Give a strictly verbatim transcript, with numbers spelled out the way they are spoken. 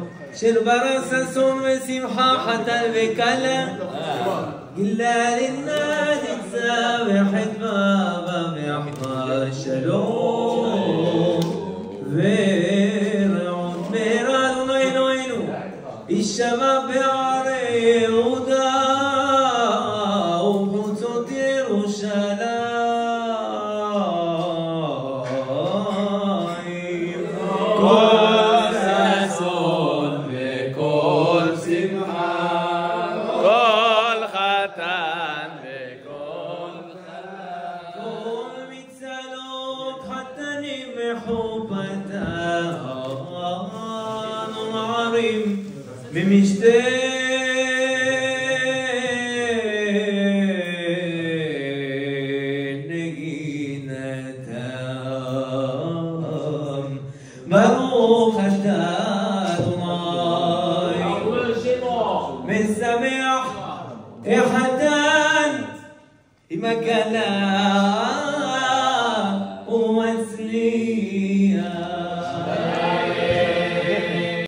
של ברס אסון ושמחה חתן וכלה גילה לנדיצה וחדווה ומחמר שלום ורעות מהרה אדוני אלוהינו יישמע בערי יהודה ובחוצות ירושלים במשתה נגינתם ברוך אתה אדוני משמח החתן עם הכלה ומצליח